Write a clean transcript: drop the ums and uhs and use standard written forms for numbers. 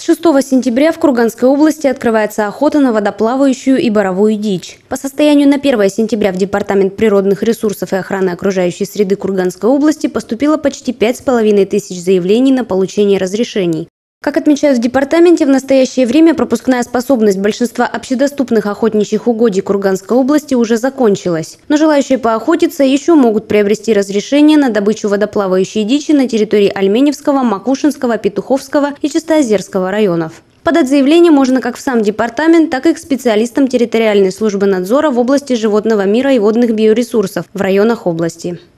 6 сентября в Курганской области открывается охота на водоплавающую и боровую дичь. По состоянию на 1 сентября в Департамент природных ресурсов и охраны окружающей среды Курганской области поступило почти 5500 заявлений на получение разрешений. Как отмечают в департаменте, в настоящее время пропускная способность большинства общедоступных охотничьих угодий Курганской области уже закончилась. Но желающие поохотиться еще могут приобрести разрешение на добычу водоплавающей дичи на территории Альменевского, Макушинского, Петуховского и Чистоозерского районов. Подать заявление можно как в сам департамент, так и к специалистам территориальной службы надзора в области животного мира и водных биоресурсов в районах области.